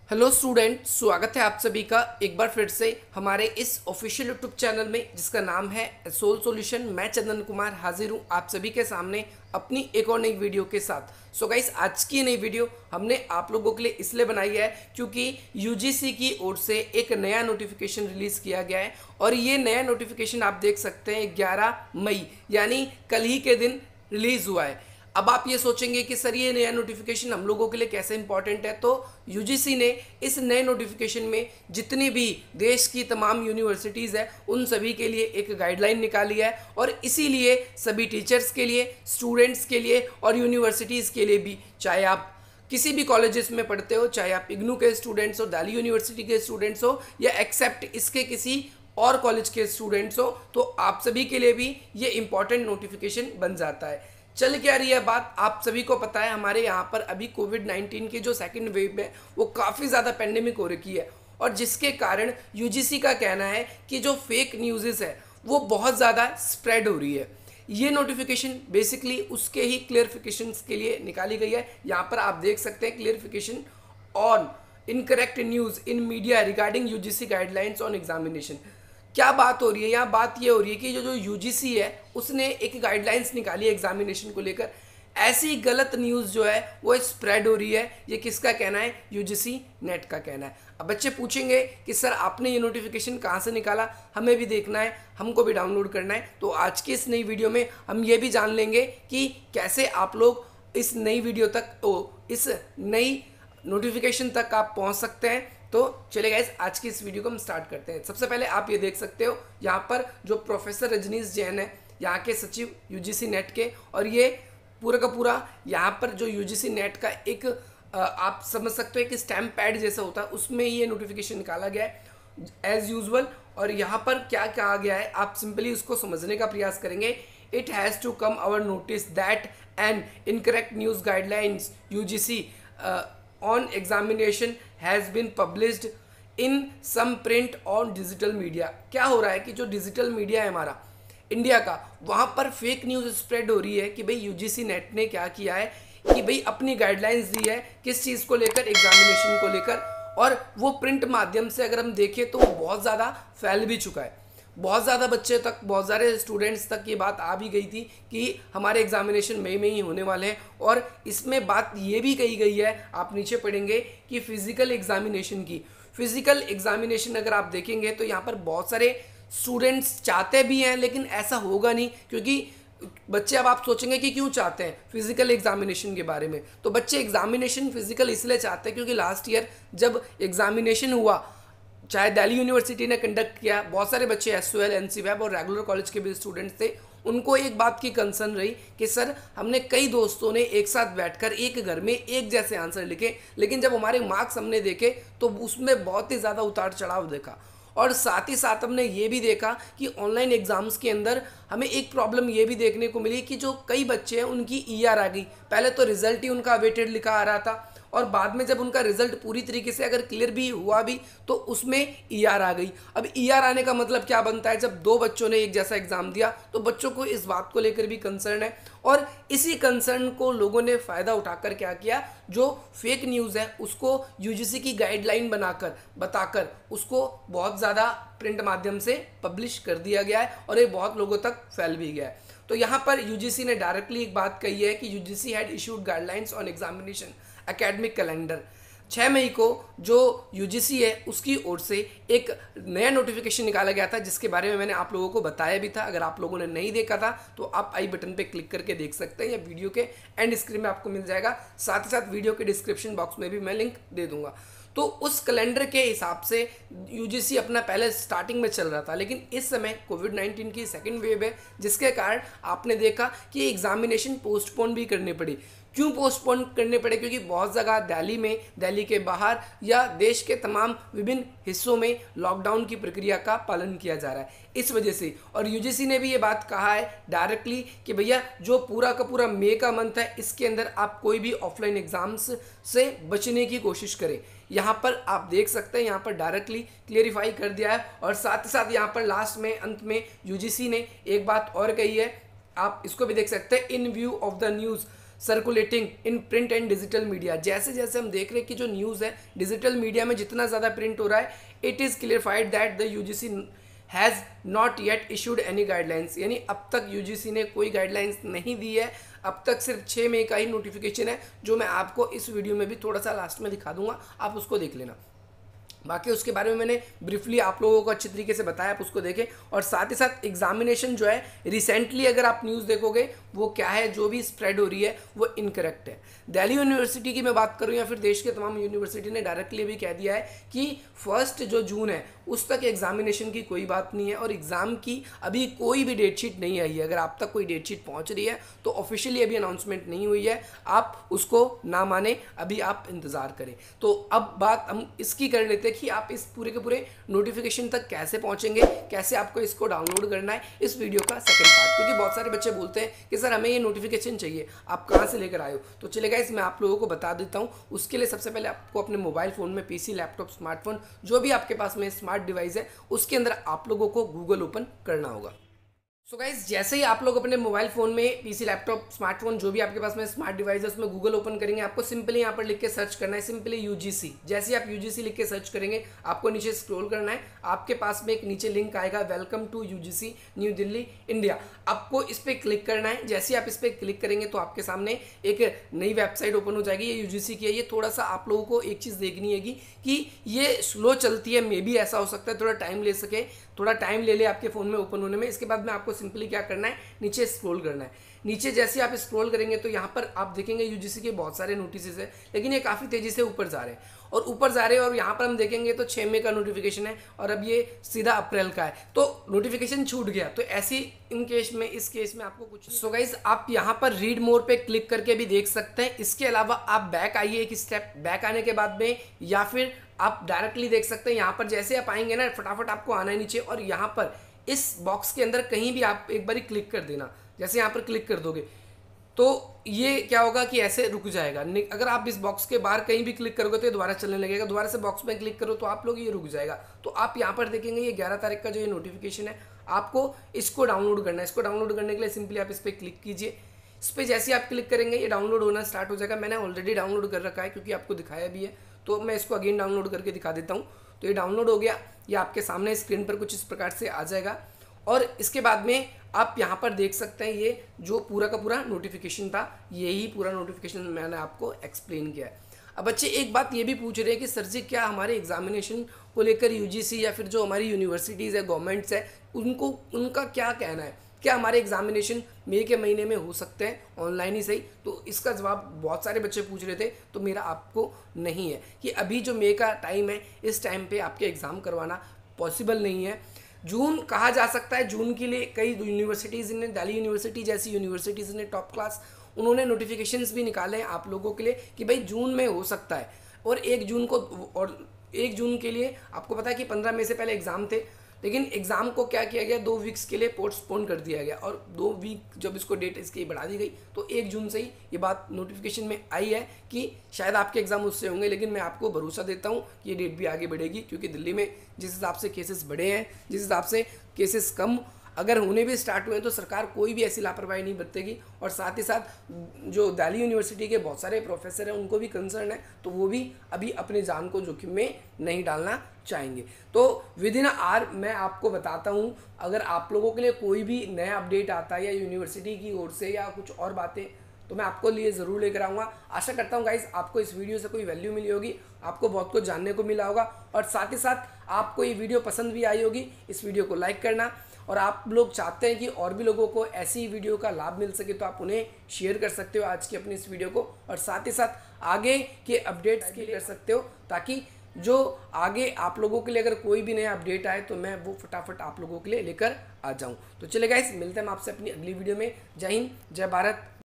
Hello student, स्वागत है आप सभी का एक बार फिर से हमारे इस ऑफिशियल यूट्यूब चैनल में जिसका नाम है सोल सॉल्यूशन। मैं चंदन कुमार हाजिर हूँ आप सभी के सामने अपनी एक और नई वीडियो के साथ। सो गाइस, आज की नई वीडियो हमने आप लोगों के लिए इसलिए बनाई है क्योंकि यूजीसी की ओर से एक नया नोटिफिकेशन रिलीज़ किया गया है और ये नया नोटिफिकेशन आप देख सकते हैं 11 मई यानी कल ही के दिन रिलीज़ हुआ है। अब आप ये सोचेंगे कि सर ये नया नोटिफिकेशन हम लोगों के लिए कैसे इंपॉर्टेंट है, तो यूजीसी ने इस नए नोटिफिकेशन में जितनी भी देश की तमाम यूनिवर्सिटीज़ है उन सभी के लिए एक गाइडलाइन निकाली है और इसीलिए सभी टीचर्स के लिए, स्टूडेंट्स के लिए और यूनिवर्सिटीज़ के लिए भी, चाहे आप किसी भी कॉलेजेस में पढ़ते हो, चाहे आप इग्नू के स्टूडेंट्स हो, दिल्ली यूनिवर्सिटी के स्टूडेंट्स हो या एक्सेप्ट इसके किसी और कॉलेज के स्टूडेंट्स हो, तो आप सभी के लिए भी ये इंपॉर्टेंट नोटिफिकेशन बन जाता है। चल क्या रही है बात, आप सभी को पता है हमारे यहाँ पर अभी कोविड-19 की जो सेकंड वेव है वो काफ़ी ज़्यादा पेंडेमिक हो रखी है और जिसके कारण यूजीसी का कहना है कि जो फेक न्यूज़ है वो बहुत ज़्यादा स्प्रेड हो रही है। ये नोटिफिकेशन बेसिकली उसके ही क्लियरिफिकेशन के लिए निकाली गई है। यहाँ पर आप देख सकते हैं clarification on incorrect news in media regarding UGC guidelines on examination. क्या बात हो रही है यहाँ? बात ये हो रही है कि जो यूजीसी है उसने एक गाइडलाइंस निकाली है एग्जामिनेशन को लेकर। ऐसी गलत न्यूज़ जो है वो स्प्रेड हो रही है। ये किसका कहना है? यूजीसी नेट का कहना है। अब बच्चे पूछेंगे कि सर आपने ये नोटिफिकेशन कहाँ से निकाला, हमें भी देखना है, हमको भी डाउनलोड करना है। तो आज की इस नई वीडियो में हम ये भी जान लेंगे कि कैसे आप लोग इस नई वीडियो तक इस नई नोटिफिकेशन तक आप पहुँच सकते हैं। तो चलिए गाइस, आज की इस वीडियो को हम स्टार्ट करते हैं। सबसे पहले आप ये देख सकते हो यहाँ पर जो प्रोफेसर रजनीश जैन है, यहाँ के सचिव यूजीसी नेट के, और ये पूरा का पूरा यहाँ पर जो यूजीसी नेट का एक आप समझ सकते हो कि स्टैम्प पैड जैसा होता है, उसमें ये नोटिफिकेशन निकाला गया है एज यूजुअल। और यहाँ पर क्या कहा गया है आप सिंपली उसको समझने का प्रयास करेंगे। It has to come our notice that an incorrect news guidelines UGC on examination has been published in some print और डिजिटल मीडिया। क्या हो रहा है कि जो डिजिटल मीडिया है हमारा इंडिया का, वहाँ पर फेक न्यूज़ स्प्रेड हो रही है कि भाई यूजीसी नेट ने क्या किया है कि भाई अपनी गाइडलाइंस दी है किस चीज़ को लेकर, एग्जामिनेशन को लेकर, और वो प्रिंट माध्यम से अगर हम देखें तो वो बहुत ज़्यादा फैल भी चुका है। बहुत ज़्यादा बच्चे तक, बहुत सारे स्टूडेंट्स तक ये बात आ भी गई थी कि हमारे एग्जामिनेशन मई में ही होने वाले हैं। और इसमें बात ये भी कही गई है, आप नीचे पढ़ेंगे कि फिजिकल एग्जामिनेशन अगर आप देखेंगे तो यहाँ पर बहुत सारे स्टूडेंट्स चाहते भी हैं, लेकिन ऐसा होगा नहीं। क्योंकि बच्चे, अब आप सोचेंगे कि क्यों चाहते हैं फिजिकल एग्जामिनेशन के बारे में, तो बच्चे एग्जामिनेशन फिजिकल इसलिए चाहते हैं क्योंकि लास्ट ईयर जब एग्जामिनेशन हुआ, चाहे दिल्ली यूनिवर्सिटी ने कंडक्ट किया, बहुत सारे बच्चे एसयूएल, एनसीवैब और रेगुलर कॉलेज के भी स्टूडेंट्स थे, उनको एक बात की कंसर्न रही कि सर हमने कई दोस्तों ने एक साथ बैठकर एक घर में एक जैसे आंसर लिखे, लेकिन जब हमारे मार्क्स हमने देखे तो उसमें बहुत ही ज़्यादा उतार चढ़ाव देखा। और साथ ही साथ हमने ये भी देखा कि ऑनलाइन एग्ज़ाम्स के अंदर हमें एक प्रॉब्लम ये भी देखने को मिली कि जो कई बच्चे हैं उनकी ईआर आ गई। पहले तो रिजल्ट ही उनका अवेटेड लिखा आ रहा था और बाद में जब उनका रिजल्ट पूरी तरीके से अगर क्लियर भी हुआ भी तो उसमें ईआर आ गई। अब ईआर आने का मतलब क्या बनता है? जब दो बच्चों ने एक जैसा एग्जाम दिया तो बच्चों को इस बात को लेकर भी कंसर्न है, और इसी कंसर्न को लोगों ने फ़ायदा उठाकर क्या किया, जो फेक न्यूज़ है उसको यूजीसी की गाइडलाइन बताकर उसको बहुत ज़्यादा प्रिंट माध्यम से पब्लिश कर दिया गया है और ये बहुत लोगों तक फैल भी गया है। तो यहाँ पर यूजीसी ने डायरेक्टली एक बात कही है कि UGC had issued guidelines on examination academic calendar. 6 मई को जो यूजीसी है उसकी ओर से एक नया नोटिफिकेशन निकाला गया था जिसके बारे में मैंने आप लोगों को बताया भी था। अगर आप लोगों ने नहीं देखा था तो आप आई बटन पे क्लिक करके देख सकते हैं या वीडियो के एंड स्क्रीन में आपको मिल जाएगा। साथ ही साथ वीडियो के डिस्क्रिप्शन बॉक्स में भी मैं लिंक दे दूंगा। तो उस कैलेंडर के हिसाब से यूजीसी अपना पहले स्टार्टिंग में चल रहा था, लेकिन इस समय कोविड-19 की सेकेंड वेव है जिसके कारण आपने देखा कि एग्जामिनेशन पोस्टपोन भी करने पड़ी। क्यों पोस्टपोन करने पड़े? क्योंकि बहुत जगह दिल्ली में, दिल्ली के बाहर या देश के तमाम विभिन्न हिस्सों में लॉकडाउन की प्रक्रिया का पालन किया जा रहा है इस वजह से। और यूजीसी ने भी ये बात कहा है डायरेक्टली कि भैया जो पूरा का पूरा मई का मंथ है इसके अंदर आप कोई भी ऑफलाइन एग्जाम्स से बचने की कोशिश करें। यहाँ पर आप देख सकते हैं, यहाँ पर डायरेक्टली क्लियरिफाई कर दिया है। और साथ ही साथ यहाँ पर लास्ट में, अंत में, यूजीसी ने एक बात और कही है, आप इसको भी देख सकते हैं। In view of the news circulating in print and digital media. जैसे जैसे हम देख रहे हैं कि जो न्यूज़ है डिजिटल मीडिया में जितना ज़्यादा प्रिंट हो रहा है, it is clarified that the UGC has not yet issued any guidelines, यानी अब तक यूजीसी ने कोई गाइडलाइंस नहीं दी है। अब तक सिर्फ 6 मई का ही नोटिफिकेशन है, जो मैं आपको इस वीडियो में भी थोड़ा सा लास्ट में दिखा दूंगा, आप उसको देख लेना। बाकी उसके बारे में मैंने ब्रीफली आप लोगों को अच्छी तरीके से बताया, आप उसको देखें। और साथ ही साथ एग्जामिनेशन जो है रिसेंटली अगर आप न्यूज़ देखोगे वो क्या है, जो भी स्प्रेड हो रही है वो इनकरेक्ट है। दिल्ली यूनिवर्सिटी की मैं बात करूं या फिर देश के तमाम यूनिवर्सिटी ने डायरेक्टली भी कह दिया है कि 1 जो जून है उस तक एग्जामिनेशन की कोई बात नहीं है और एग्ज़ाम की अभी कोई भी डेटशीट नहीं आई है। अगर आप तक कोई डेटशीट पहुंच रही है तो ऑफिशियली अभी अनाउंसमेंट नहीं हुई है, आप उसको ना माने, अभी आप इंतज़ार करें। तो अब बात हम इसकी कर लेते हैं कि आप इस पूरे के पूरे नोटिफिकेशन तक कैसे पहुंचेंगे, कैसे आपको इसको डाउनलोड करना है, इस वीडियो का सेकंड पार्ट। क्योंकि बहुत सारे बच्चे बोलते हैं कि सर हमें ये नोटिफिकेशन चाहिए, आप कहाँ से लेकर आए हो। तो चलेगा मैं आप लोगों को बता देता हूँ। उसके लिए सबसे पहले आपको अपने मोबाइल फ़ोन में, पीसी, लैपटॉप, स्मार्टफोन, जो भी आपके पास में स्मार्ट डिवाइस है, उसके अंदर आप लोगों को गूगल ओपन करना होगा। सो गाइज जैसे ही आप लोग अपने मोबाइल फोन में, पीसी, लैपटॉप, स्मार्टफोन, जो भी आपके पास में स्मार्ट डिवाइस है, उसमें गूगल ओपन करेंगे, आपको सिंपली यहाँ पर लिख के सर्च करना है, सिंपली यूजीसी। जैसे ही आप यूजीसी लिख के सर्च करेंगे, आपको नीचे स्क्रॉल करना है, आपके पास में एक नीचे लिंक आएगा, welcome to UGC new Delhi India. आपको इस पर क्लिक करना है। जैसे ही आप इस पर क्लिक करेंगे तो आपके सामने एक नई वेबसाइट ओपन हो जाएगी। ये यूजीसी की है। ये थोड़ा सा आप लोगों को एक चीज़ देखनी है कि ये स्लो चलती है, मे बी ऐसा हो सकता है थोड़ा टाइम ले सके, थोड़ा टाइम ले ले आपके फ़ोन में ओपन होने में। इसके बाद में आपको सिंपली क्या करना है, नीचे स्क्रॉल करना है। नीचे जैसे आप स्क्रॉल करेंगे तो यहाँ पर आप देखेंगे यूजीसी के बहुत सारे नोटिस है, लेकिन ये काफ़ी तेज़ी से ऊपर जा रहे हैं और ऊपर जा रहे हैं। और यहाँ पर हम देखेंगे तो 6 मई का नोटिफिकेशन है और अब ये सीधा अप्रैल का है, तो नोटिफिकेशन छूट गया। तो ऐसी इन केस में, इस केस में आपको कुछ सो गाइस आप यहाँ पर रीड मोर पे क्लिक करके भी देख सकते हैं। इसके अलावा आप बैक आइए, एक स्टेप बैक आने के बाद में, या फिर आप डायरेक्टली देख सकते हैं। यहाँ पर जैसे आप आएंगे ना, फटाफट आपको आना है नीचे और यहाँ पर इस बॉक्स के अंदर कहीं भी आप एक बार क्लिक कर देना। जैसे यहाँ पर क्लिक कर दोगे तो ये क्या होगा कि ऐसे रुक जाएगा। अगर आप इस बॉक्स के बाहर कहीं भी क्लिक करोगे तो ये दोबारा चलने लगेगा। दोबारा से बॉक्स में क्लिक करो तो आप लोग ये रुक जाएगा। तो आप यहाँ पर देखेंगे ये 11 तारीख का जो ये नोटिफिकेशन है, आपको इसको डाउनलोड करना है। इसको डाउनलोड करने के लिए सिंपली आप इस पर क्लिक कीजिए। इस पर जैसे आप क्लिक करेंगे ये डाउनलोड होना स्टार्ट हो जाएगा। मैंने ऑलरेडी डाउनलोड कर रखा है क्योंकि आपको दिखाया भी है, तो मैं इसको अगेन डाउनलोड करके दिखा देता हूँ। तो ये डाउनलोड हो गया, ये आपके सामने स्क्रीन पर कुछ इस प्रकार से आ जाएगा। और इसके बाद में आप यहाँ पर देख सकते हैं ये जो पूरा का पूरा नोटिफिकेशन था, यही पूरा नोटिफिकेशन मैंने आपको एक्सप्लेन किया है। अब बच्चे एक बात ये भी पूछ रहे हैं कि सर जी क्या हमारे एग्जामिनेशन को लेकर यूजीसी या फिर जो हमारी यूनिवर्सिटीज़ है, गवर्नमेंट्स है, उनका क्या कहना है, क्या हमारे एग्जामिनेशन मई के महीने में हो सकते हैं ऑनलाइन ही सही। तो इसका जवाब बहुत सारे बच्चे पूछ रहे थे, तो मेरा आपको नहीं है कि अभी जो मई का टाइम है, इस टाइम पे आपके एग्ज़ाम करवाना पॉसिबल नहीं है। जून कहा जा सकता है, जून के लिए कई यूनिवर्सिटीज़ ने, दिल्ली यूनिवर्सिटी जैसी यूनिवर्सिटीज़ ने टॉप क्लास, उन्होंने नोटिफिकेशंस भी निकाले हैं आप लोगों के लिए कि भाई जून में हो सकता है। और 1 जून के लिए आपको पता है कि 15 मई से पहले एग्ज़ाम थे, लेकिन एग्ज़ाम को क्या किया गया, 2 वीक्स के लिए पोस्टपोन कर दिया गया। और 2 वीक जब इसको डेट इसकी बढ़ा दी गई तो 1 जून से ही ये बात नोटिफिकेशन में आई है कि शायद आपके एग्ज़ाम उससे होंगे। लेकिन मैं आपको भरोसा देता हूँ कि ये डेट भी आगे बढ़ेगी, क्योंकि दिल्ली में जिस हिसाब से केसेस बढ़े हैं, जिस हिसाब से केसेस कम अगर होने भी स्टार्ट हुए तो सरकार कोई भी ऐसी लापरवाही नहीं बरतेगी। और साथ ही साथ जो दिल्ली यूनिवर्सिटी के बहुत सारे प्रोफेसर हैं उनको भी कंसर्न है, तो वो भी अभी अपने जान को जोखिम में नहीं डालना चाहेंगे। तो विद इन आवर मैं आपको बताता हूँ, अगर आप लोगों के लिए कोई भी नया अपडेट आता है या यूनिवर्सिटी की ओर से या कुछ और बातें, तो मैं आपको लिए ज़रूर लेकर आऊँगा। आशा करता हूँ गाइस आपको इस वीडियो से कोई वैल्यू मिली होगी, आपको बहुत कुछ जानने को मिला होगा और साथ ही साथ आपको ये वीडियो पसंद भी आई होगी। इस वीडियो को लाइक करना, और आप लोग चाहते हैं कि और भी लोगों को ऐसी वीडियो का लाभ मिल सके तो आप उन्हें शेयर कर सकते हो आज की अपनी इस वीडियो को, और साथ ही साथ आगे के अपडेट्स के लिए कर सकते हो, ताकि जो आगे आप लोगों के लिए अगर कोई भी नया अपडेट आए तो मैं वो फटाफट आप लोगों के लिए लेकर आ जाऊं। तो चलिए गाइस, मिलते हैं हम आपसे अपनी अगली वीडियो में। जय हिंद, जय भारत।